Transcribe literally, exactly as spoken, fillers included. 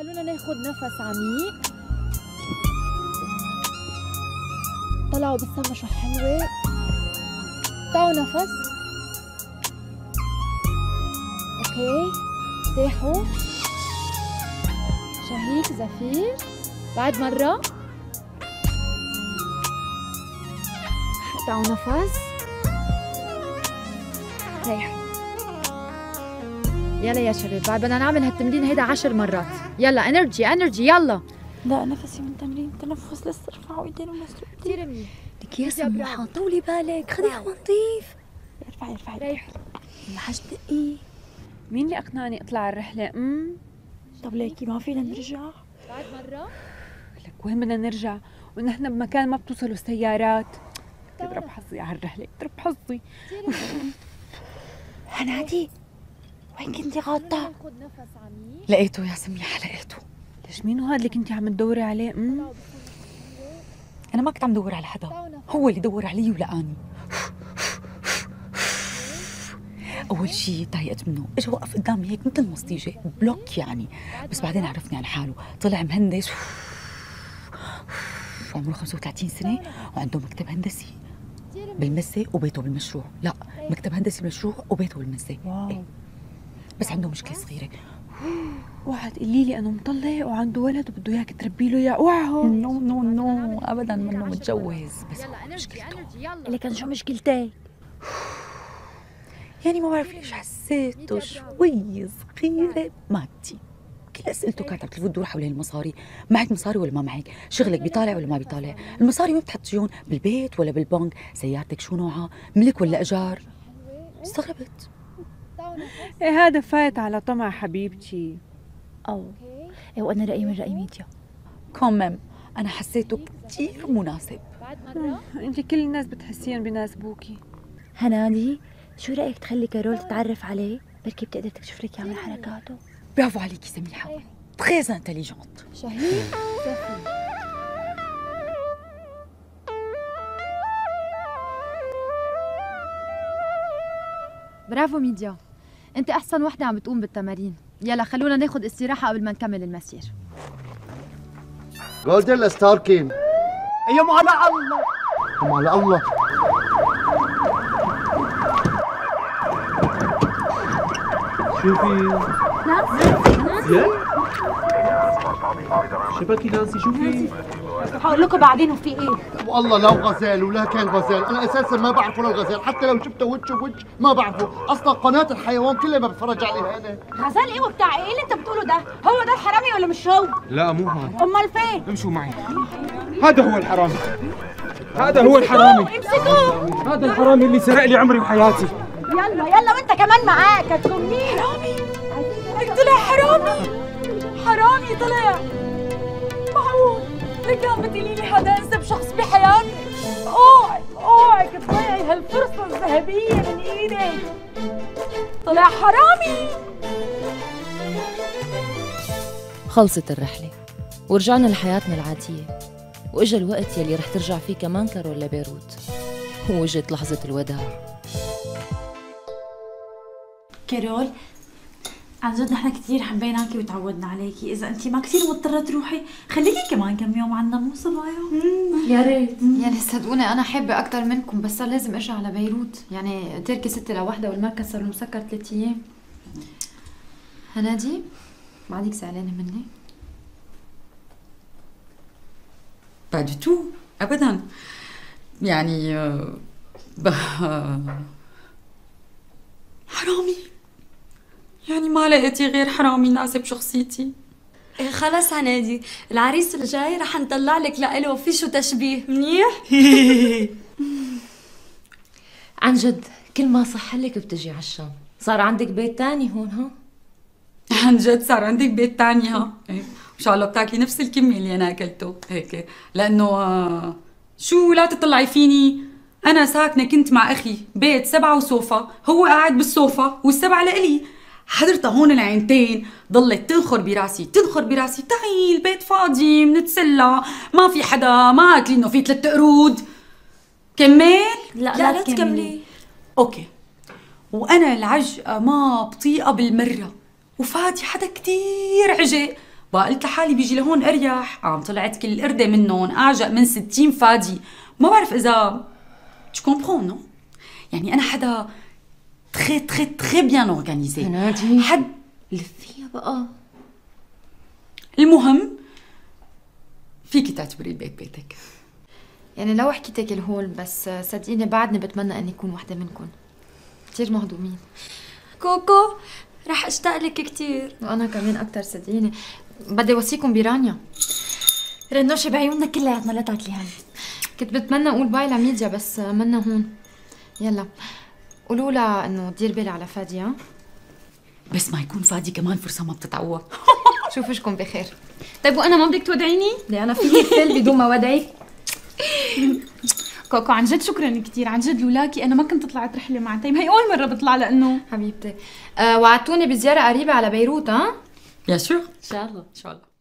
خلونا ناخد نفس عميق. طلعوا بالسما شو حلوة. طلعوا نفس. اوكي ارتاحوا. شهيق زفير. بعد مرة. طلعوا نفس. ريحوا. يلا يا شباب بعد بدنا نعمل هالتمرين هيدا عشر مرات. يلا انرجي انرجي يلا. لا نفسي من تمرين تنفس لسه ارفعوا ايدين ومسكوا كثير منيح. لك يا سموحة طولي بالك خذي هوا نظيف. ارفعي ارفعي ريحوا. ما حاج دقي. مين اللي اقنعني اطلع الرحلة؟ امم طب ليكي ما فينا نرجع؟ بعد مرة. لك وين بدنا نرجع؟ ونحن بمكان ما بتوصلوا السيارات. تضرب حظي على الرحلة، تضرب حظي. هنادي وين كنتي غاطة؟ ناخد نفس عميق. لقيته يا سميحة لقيته. ليش مين هو هذا اللي كنتي عم تدوري عليه؟ امم أنا ما كنت عم دور على حدا، هو اللي دور علي ولقاني. أول شيء ضايقت منه، إجا وقف قدامي هيك مثل المصطيجة، بلوك يعني، بس بعدين عرفني عن حاله، طلع مهندس عمره خمسة وثلاثين سنة وعنده مكتب هندسي بالمزة وبيته بالمشروع، لا مكتب هندسي بالمشروع وبيته بالمزة. واو. بس عنده مشكلة صغيرة. اوعى تقولي لي انه مطلق وعنده ولد وبده اياك تربي له اياه، اوعى. نو نو نو ابدا منه متجوز، بس هو مشكلته. اللي كان شو مشكلتك؟ يعني ما بعرف ليش حسيته شوي صغيرة مادي. كل اسئلته كانت عم تدور حول المصاري، معك مصاري ولا ما معك؟ شغلك بيطالع ولا ما بيطالع؟ المصاري وين بتحطيهم؟ بالبيت ولا بالبنك؟ سيارتك شو نوعها؟ ملك ولا ايجار؟ استغربت. ايه هذا فايت على طمع حبيبتي. أو إيه وأنا رأيي من رأي ميديا كومم أنا حسيته كتير مناسب. بعد مرة. انت كل الناس بتحسين بيناسبوكي. هنادي شو رأيك تخلي كارول تتعرف عليه؟ بركي بتقدر تكشف لك من حركاته. برافو عليكي سميحة، تريز انتليجونت. شهيق زفير. برافو ميديا، انت احسن وحده عم بتقوم بالتمارين. يلا خلونا ناخد استراحه قبل ما نكمل المسير. جولدن ستاركين. يا مو على الله. مو على الله. شوفي نانسي. شبكي نانسي شوفي. هقول لكم بعدين وفي ايه؟ والله لو غزال ولا كان غزال، انا اساسا ما بعرفه للغزال، حتى لو شفته وجه وجه ما بعرفه، اصلا قناه الحيوان كلها ما بتفرج عليها انا. غزال ايه وبتاع ايه اللي انت بتقوله ده؟ هو ده الحرامي ولا مش هو؟ لا مو هذا. امال فين؟ امشوا معي. هذا هو الحرامي. هذا هو الحرامي. امسكوه. هذا الحرامي اللي سرق لي عمري وحياتي. يلا يلا وانت كمان معاك هتكون مين؟ حرامي. طلع حرامي. حرامي طلع. معقول؟ لك عم بتقولي لي حدا انسب شخص بحياتي؟ اوعي اوعي تضيعي هالفرصة الذهبية من ايدك. طلع حرامي. خلصت الرحلة ورجعنا لحياتنا العادية، واجا الوقت يلي رح ترجع فيه كمان كارول لبيروت، ووجت لحظة الوداع. كارول عن جد نحن كثير حبيناكي وتعودنا عليكي، إذا أنت ما كثير مضطرة تروحي خليكي كمان كم يوم عنا مو صبايا؟ يا ريت. يعني صدقوني أنا حابة أكثر منكم، بس صار لازم أرجع على بيروت، يعني تركي ستة لوحدة والمركز صار له مسكر ثلاث أيام. هنادي بعدك زعلانة مني؟ با دو تو ابدا، يعني ب... حرامي، يعني ما لقيتي غير حرامي يناسب شخصيتي. إيه خلص هنادي، العريس الجاي رح نطلع لك لإله في شو تشبيه منيح. عن جد كل ما صح لك بتجي على الشام، صار عندك بيت تاني هون ها؟ عن جد صار عندك بيت تاني ها؟ إيه. ان شاء الله بتاكلي نفس الكميه اللي انا اكلته هيك، لانه آه شو لا تطلعي فيني، انا ساكنه كنت مع اخي بيت سبعه وصوفه، هو قاعد بالصوفه والسبعه لإلي. حضرتها هون العينتين ضلت تنخر براسي تنخر براسي، تعي البيت فاضي منتسلى ما في حدا، ما قالت لي انه في ثلاث قرود. كمل؟ لا لا, لا تكملي. اوكي. وانا العجقه ما بطيئه بالمره، وفاتي حدا كتير عجق بقى قلت لحالي بيجي لهون اريح، قام طلعت كل قردة منهم اعجق من ستين فادي. ما بعرف اذا tu comprends non؟ يعني انا حدا تري تري تري بيان اورغانيزي. نادي حد لفيها بقى. المهم فيكي تعتبري البيت بيتك. يعني لو حكيتك الهول بس صدقيني بعدني بتمنى اني اكون وحده منكم. كثير مهضومين. كوكو رح اشتاق لك كثير. وانا كمان اكثر صدقيني. بدي وصيكم برانيا. رنوشه بعيوننا كلياتنا لا تعتلي هم. كنت بتمنى اقول باي لميديا بس منا هون. يلا قولوا لها انه دير بالي على فادي. ها بس ما يكون فادي كمان فرصه ما بتتعوض. شوفشكم بخير. طيب وانا ما بدك تودعيني؟ ليه انا فيني فل بدون ما ودعك؟ كوكو عن جد شكرا كثير، عن جد لولاكي انا ما كنت طلعت رحله مع تيم، هي اول مره بطلع لانه حبيبتي. أه وعدتوني بزياره قريبه على بيروت. ها بيان سور ان شاء الله. ان شاء الله.